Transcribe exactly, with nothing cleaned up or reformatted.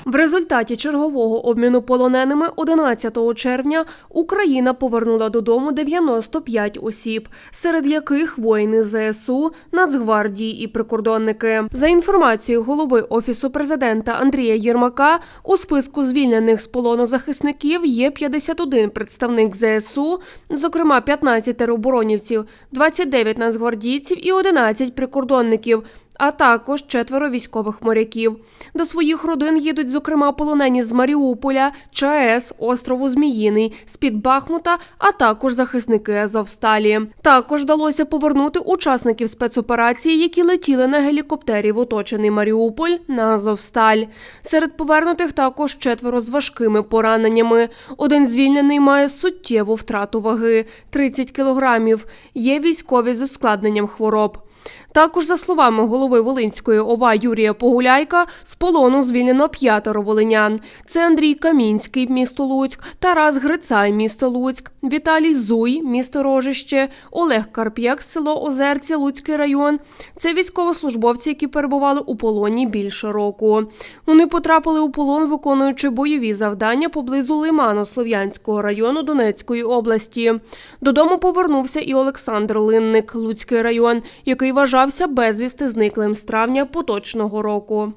В результаті чергового обміну полоненими одинадцятого червня Україна повернула додому дев'яносто п'ять осіб, серед яких воїни зе ес у, Нацгвардії і прикордонники. За інформацією голови Офісу президента Андрія Єрмака, у списку звільнених з полону захисників є п'ятдесят один представник зе ес у, зокрема п'ятнадцять тероборонівців, двадцять дев'ять нацгвардійців і одинадцять прикордонників, а також четверо військових моряків. До своїх родин їдуть, зокрема, полонені з Маріуполя, ЧАЕС, острову Зміїний, з-під Бахмута, а також захисники Азовсталі. Також вдалося повернути учасників спецоперації, які летіли на гелікоптері в оточений Маріуполь, на Азовсталь. Серед повернутих також четверо з важкими пораненнями. Один звільнений має суттєву втрату ваги – тридцять кілограмів. Є військові з ускладненням хвороб. Також, за словами голови Волинської ОВА Юрія Погуляйка, з полону звільнено п'ятеро волинян. Це Андрій Камінський, місто Луцьк, Тарас Грицай, місто Луцьк, Віталій Зуй, місто Рожище, Олег Карп'як, село Озерці, Луцький район. Це військовослужбовці, які перебували у полоні більше року. Вони потрапили у полон, виконуючи бойові завдання поблизу Лимано-Слов'янського району Донецької області. Додому повернувся і Олександр Линник, Луцький район, який вважався безвісти зниклим з травня поточного року.